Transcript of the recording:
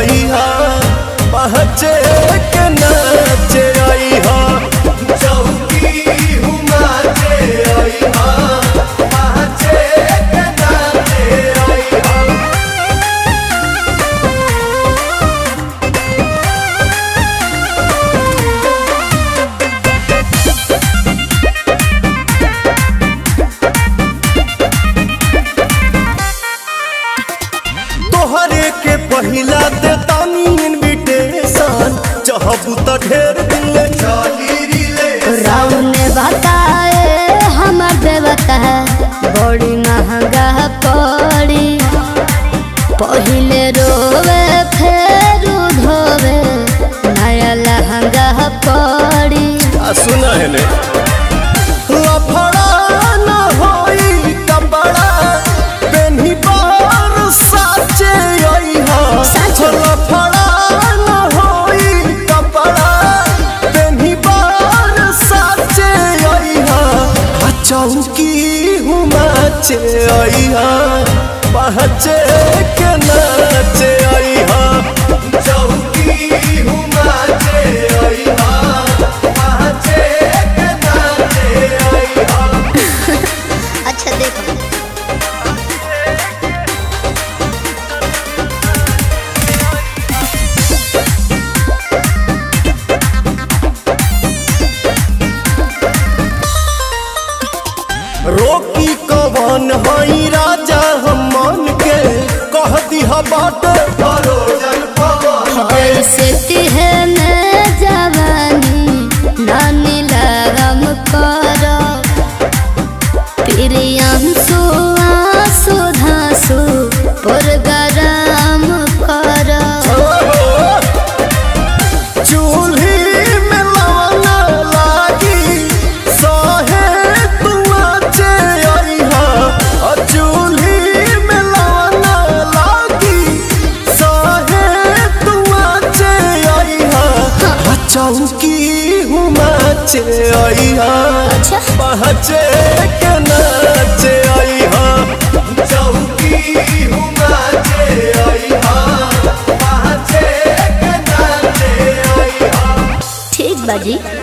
आई हा पहचे के नाचे आई हा चौकी हुमाचे आई हा पहचे के नाचे आई हा। तोहरे के पहिला देतानी इनविटेशन चाहबू त ढेर दिन ले चली रिले राम ने बताए हमर देवता बड़ी महंगा पड़ी पहिले रोवे फिर धोवे नया लहंगा पड़ी। सुना है ने लफड़ा न होई कपड़ा पेन्ही बार साचे आई हा लफड़ा न होई कपड़ा पेन्ही बार साचे आई हा चौकी हुमाचे आई हा पहचे के नाचे आई हा चौकी हुमाचे आई हा पहचे के नाचे आई हा। अच्छा देखो रोकी कवन हई राजा हम मन के कह दिहा बाट भरोजन पवन ऐसे तिहने जवानी नानी लगम करो प्रियांशु आंसू धांसू पुरगराम करो। चूल्ही में लवना लागी सहे तुआचे आई हा चूल्ही में लवना लागी सहे तुआचे आई हा चौकी हुमाचे आई हा पहचे के नाचे आई हा चौकी हुमाचे आई हा पहचे के नाचे आई हा। ठीक बाजी।